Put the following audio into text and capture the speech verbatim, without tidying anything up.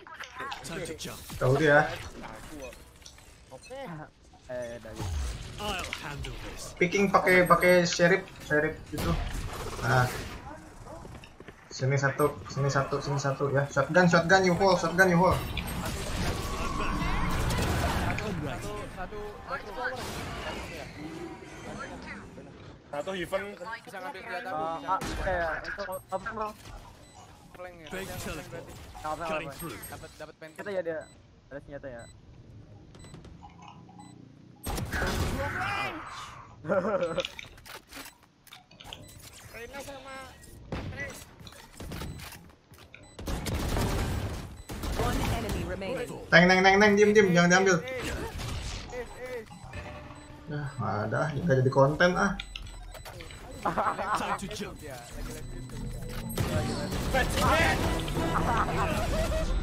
Time to jump. Tahu dia. Oke. Eh, dari. I'll handle this. Picking pakai pakai sheriff, sheriff itu. Nah. Sini satu, sini satu, sini satu ya. Shotgun, shotgun you hold, shotgun you hold. Satu, satu, satu event bisa ngambil senjata aku. Ah, eh, untuk apa bro? Flank ya. Fake teleport. Apa Cutting apa? through. Dapat dapat pen. Senjata ya dia. Ada senjata ya. Rena sama One enemy remaining. Neng neng neng neng diem diem jangan diambil. Nah, ada nggak jadi konten ah. Time to jump. ya, lagi lagi.